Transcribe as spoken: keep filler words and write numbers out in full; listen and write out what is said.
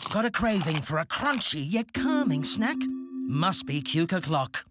Got a craving for a crunchy yet calming snack? Must be Quke O'Clock.